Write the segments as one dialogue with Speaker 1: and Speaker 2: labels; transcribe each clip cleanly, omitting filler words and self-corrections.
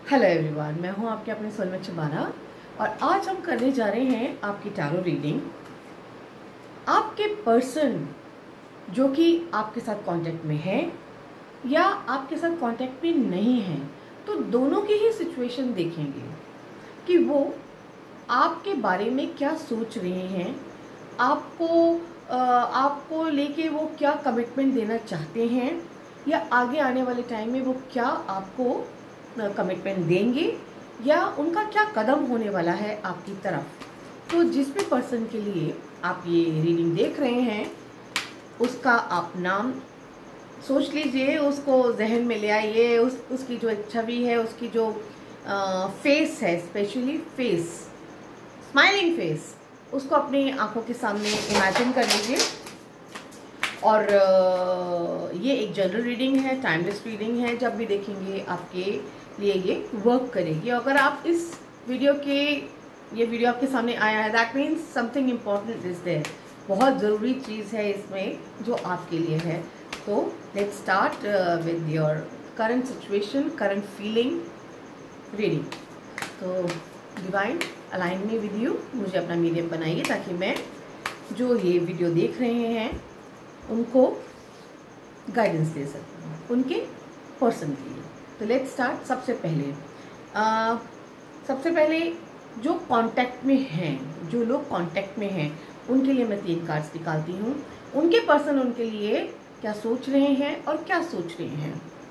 Speaker 1: Hello everyone, मैं हूं आपके अपने सोलमत शबाना और आज हम करने जा रहे हैं आपकी टैरो रीडिंग। आपके पर्सन जो कि आपके साथ कांटेक्ट में है या आपके साथ कांटेक्ट में नहीं है, तो दोनों की ही सिचुएशन देखेंगे कि वो आपके बारे में क्या सोच रहे हैं, आपको लेके वो क्या कमिटमेंट देना चाहते हैं या आगे आने वाले टाइम में वो क्या आपको कमिटमेंट देंगे या उनका क्या कदम होने वाला है आपकी तरफ। तो जिस भी पर्सन के लिए आप ये रीडिंग देख रहे हैं उसका आप नाम सोच लीजिए, उसको जहन में ले आइए, उसकी जो एक छवि है, उसकी जो फेस है, स्पेशली फेस, स्माइलिंग फेस, उसको अपनी आंखों के सामने इमेजिन कर लीजिए। और ये एक जनरल रीडिंग है, टाइमलेस रीडिंग है। जब भी देखेंगे आपके लिए ये वर्क करेगी। अगर आप इस वीडियो आपके सामने आया है, that means something important is there. बहुत ज़रूरी चीज़ है इसमें जो आपके लिए है। तो let's start with your current situation, current feeling reading. तो divine align me with you, मुझे अपना मीडियम बनाइए ताकि मैं जो ये वीडियो देख रहे हैं उनको गाइडेंस दे सकती हूँ उनके पर्सन के लिए। तो लेट्स स्टार्ट। सबसे पहले जो कांटेक्ट में हैं, जो लोग कांटेक्ट में हैं, उनके लिए मैं 3 कार्ड्स निकालती हूँ। उनके पर्सन उनके लिए क्या सोच रहे हैं और क्या सोच रहे हैं।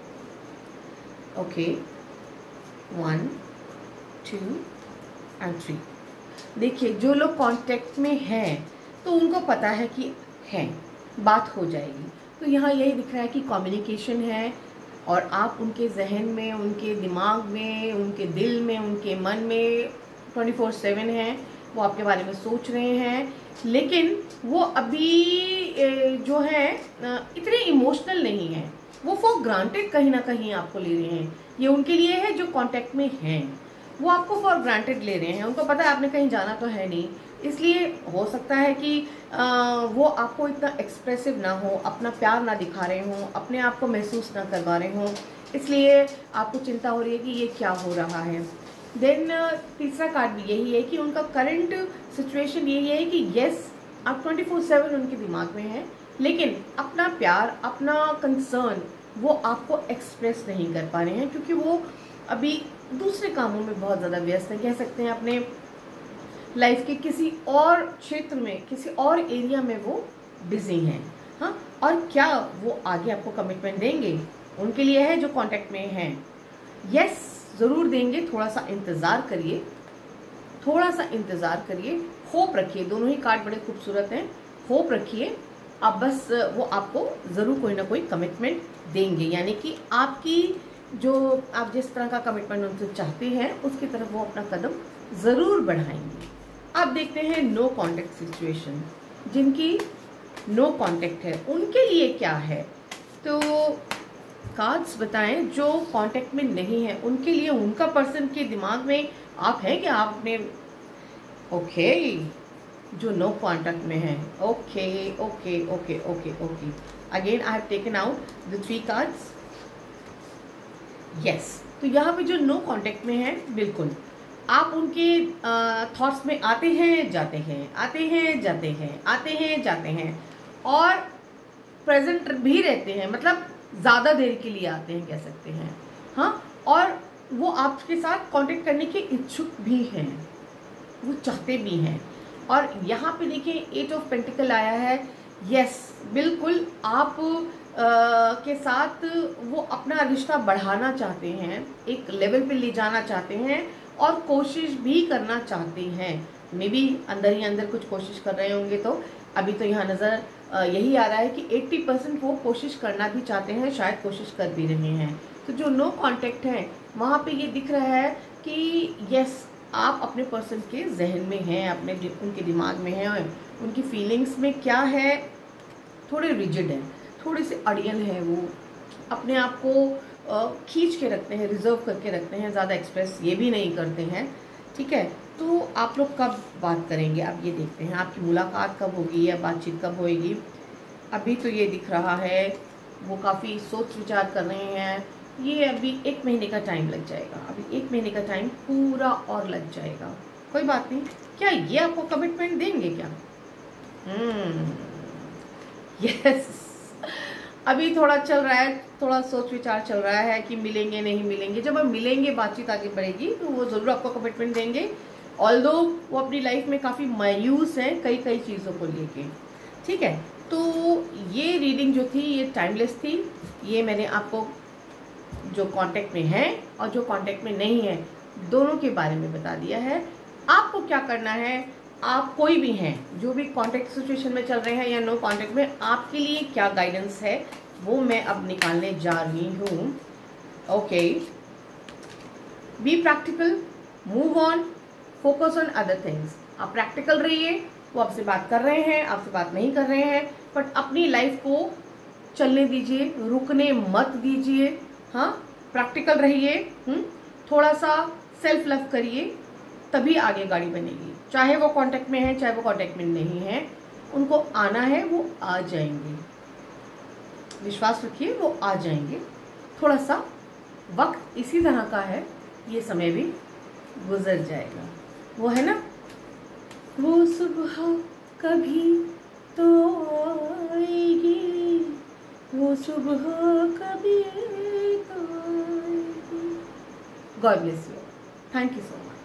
Speaker 1: Okay, 1 2 and 3। देखिए, जो लोग कांटेक्ट में हैं तो उनको पता है कि है, बात हो जाएगी। तो यहाँ यही दिख रहा है कि कम्युनिकेशन है और आप उनके जहन में, उनके दिमाग में, उनके दिल में, उनके मन में 24/7 हैं। वो आपके बारे में सोच रहे हैं, लेकिन वो अभी जो है इतने इमोशनल नहीं है। वो फॉर ग्रांटेड कहीं ना कहीं आपको ले रहे हैं। ये उनके लिए है जो कांटेक्ट में हैं, वो आपको फॉर ग्रांटेड ले रहे हैं। उनको पता है आपने कहीं जाना तो है नहीं, इसलिए हो सकता है कि वो आपको इतना एक्सप्रेसिव ना हो, अपना प्यार ना दिखा रहे हों, अपने आप को महसूस ना करवा रहे हों, इसलिए आपको चिंता हो रही है कि ये क्या हो रहा है। देन तीसरा कार्ड भी यही है कि उनका करंट सिचुएशन यही है कि यस, आप 24/7 उनके दिमाग में हैं, लेकिन अपना प्यार, अपना कंसर्न वो आपको एक्सप्रेस नहीं कर पा रहे हैं क्योंकि वो अभी दूसरे कामों में बहुत ज़्यादा व्यस्त हैं। कह सकते हैं अपने लाइफ के किसी और क्षेत्र में, किसी और एरिया में वो बिजी हैं। हाँ, और क्या वो आगे आपको कमिटमेंट देंगे, उनके लिए है जो कांटेक्ट में हैं। यस, ज़रूर देंगे। थोड़ा सा इंतज़ार करिए, थोड़ा सा इंतज़ार करिए, होप रखिए। दोनों ही कार्ड बड़े खूबसूरत हैं, होप रखिए। अब बस वो आपको ज़रूर कोई ना कोई कमिटमेंट देंगे, यानी कि आपकी जो आप जिस तरह का कमिटमेंट उनसे चाहते हैं उसकी तरफ वो अपना कदम ज़रूर बढ़ाएंगे। अब देखते हैं नो कांटेक्ट सिचुएशन। जिनकी नो कांटेक्ट है उनके लिए क्या है। तो कार्ड्स बताएं जो कांटेक्ट में नहीं है उनके लिए, उनका पर्सन के दिमाग में आप हैं कि आपने ओके जो नो कांटेक्ट में है। Okay okay okay okay okay, again I have taken out the 3 cards. Yes, तो यहाँ पे जो नो कांटेक्ट में है, बिल्कुल आप उनके थॉट्स में आते हैं जाते हैं, आते हैं जाते हैं, आते हैं जाते हैं, और प्रेजेंट भी रहते हैं, मतलब ज़्यादा देर के लिए आते हैं कह सकते हैं। हाँ, और वो आपके साथ कांटेक्ट करने के इच्छुक भी हैं, वो चाहते भी हैं। और यहाँ पे देखिए 8 ऑफ पेंटिकल आया है। यस, बिल्कुल आप के साथ वो अपना रिश्ता बढ़ाना चाहते हैं, एक लेवल पे ले जाना चाहते हैं और कोशिश भी करना चाहते हैं। मे बी अंदर ही अंदर कुछ कोशिश कर रहे होंगे। तो अभी तो यहाँ नज़र यही आ रहा है कि 80% वो कोशिश करना भी चाहते हैं, शायद कोशिश कर भी रहे हैं। तो जो नो कांटेक्ट है वहाँ पे ये दिख रहा है कि यस, आप अपने पर्सन के जहन में हैं, अपने उनके दिमाग में हैं, उनकी फीलिंग्स में क्या है, थोड़े रिजिड हैं, थोड़े से अड़ियल हैं। वो अपने आप को खींच के रखते हैं, रिजर्व करके रखते हैं, ज़्यादा एक्सप्रेस ये भी नहीं करते हैं। ठीक है, तो आप लोग कब बात करेंगे, आप ये देखते हैं। आपकी मुलाकात कब होगी या बातचीत कब होएगी। अभी तो ये दिख रहा है वो काफ़ी सोच विचार कर रहे हैं, ये अभी 1 महीने का टाइम लग जाएगा, अभी 1 महीने का टाइम पूरा और लग जाएगा। कोई बात नहीं। क्या ये आपको कमिटमेंट देंगे क्या? यस। अभी थोड़ा चल रहा है, थोड़ा सोच विचार चल रहा है कि मिलेंगे नहीं मिलेंगे। जब हम मिलेंगे, बातचीत आगे बढ़ेगी, तो वो ज़रूर आपको कमिटमेंट देंगे। ऑल्दो वो अपनी लाइफ में काफ़ी मायूस हैं कई कई चीज़ों को लेके। ठीक है, तो ये रीडिंग जो थी ये टाइमलेस थी। ये मैंने आपको जो कांटेक्ट में है और जो कांटेक्ट में नहीं है दोनों के बारे में बता दिया है। आपको क्या करना है, आप कोई भी हैं जो भी कांटेक्ट सिचुएशन में चल रहे हैं या नो कांटेक्ट में, आपके लिए क्या गाइडेंस है वो मैं अब निकालने जा रही हूँ। Okay, be practical, move on, focus on other things. आप प्रैक्टिकल रहिए। वो आपसे बात कर रहे हैं, आपसे बात नहीं कर रहे हैं, बट अपनी लाइफ को चलने दीजिए, रुकने मत दीजिए। हाँ, प्रैक्टिकल रहिए। थोड़ा सा सेल्फ लव करिए, तभी आगे गाड़ी बनेगी। चाहे वो कांटेक्ट में है, चाहे वो कांटेक्ट में नहीं है, उनको आना है, वो आ जाएंगे। विश्वास रखिए, वो आ जाएंगे। थोड़ा सा वक्त इसी तरह का है, ये समय भी गुजर जाएगा। वो है ना, वो सुबह कभी तो आएगी, वो सुबह कभी तो आएगी। God bless you. Thank you so much.